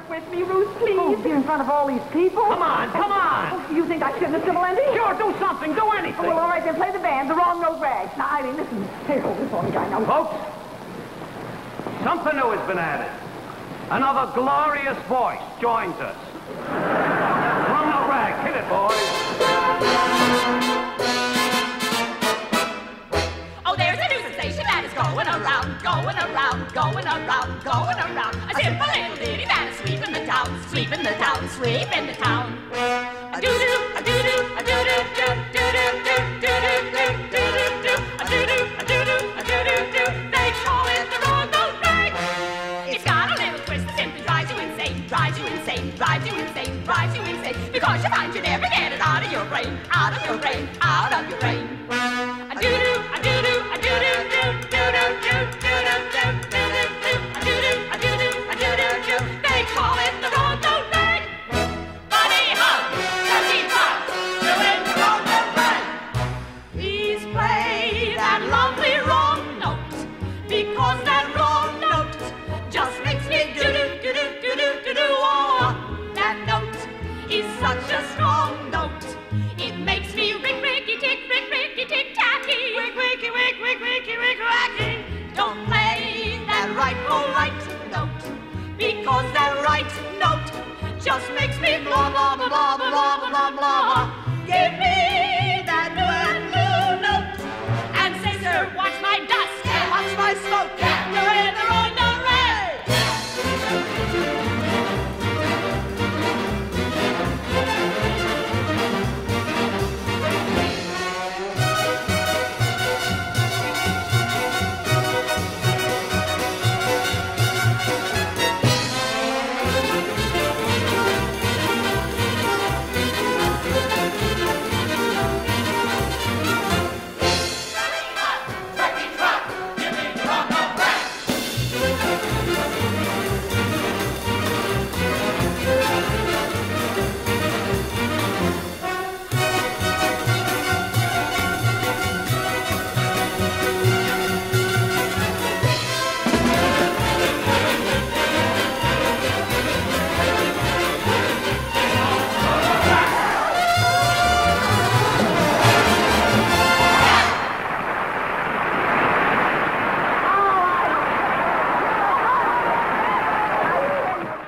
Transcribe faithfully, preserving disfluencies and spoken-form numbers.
work with me, Ruth, please? Oh, dear, in front of all these people? Come on, come on! Oh, you think I shouldn't have, Sybil Andy? Sure, do something, do anything. Oh, well, all right, then play the band, the wrong note rags. Now, Eileen, listen. Here, hold this on, guy. Now, Folks, something new has been added. Another glorious voice joins us. Wrong note rag, hit it, boys. Oh, there's a new sensation that is going around, going around, going around, going around. A simple little ditty that is sweeping the town, sweeping the town, sweeping the town. A doo-doo, a doo-doo, a doo-doo, doo-doo, doo-doo, doo-doo, doo-doo, a doo-doo, a doo-doo, a doo-doo, doo. They call it the wrong note rag. It's got a little twist that simply drives you insane, drives you insane, drives you insane, drives you insane. Because you find you never get it out of your brain, out of your brain, out of your brain. A doo-doo, a doo-doo, a doo-doo, doo-doo, doo-doo, doo-doo, doo-doo, a doo-doo, a doo-doo, a doo-doo, doo. They call it the wrong note rag. Bunny hug, turkey butt, doing the wrong note rag. Please play that lovely wrong note, because that wrong note just makes me doo-doo, doo-doo, doo-doo, doo-doo. Oh, that note is such a strong note. It makes me rick, ricky, tick, rick, ricky, tick, tacky. Wick, wicky, wick, wick, wicky, wick, wacky. Don't play that right, oh, right note, because that right note just makes me blah, blah, blah, blah, blah, blah, blah, blah. Give me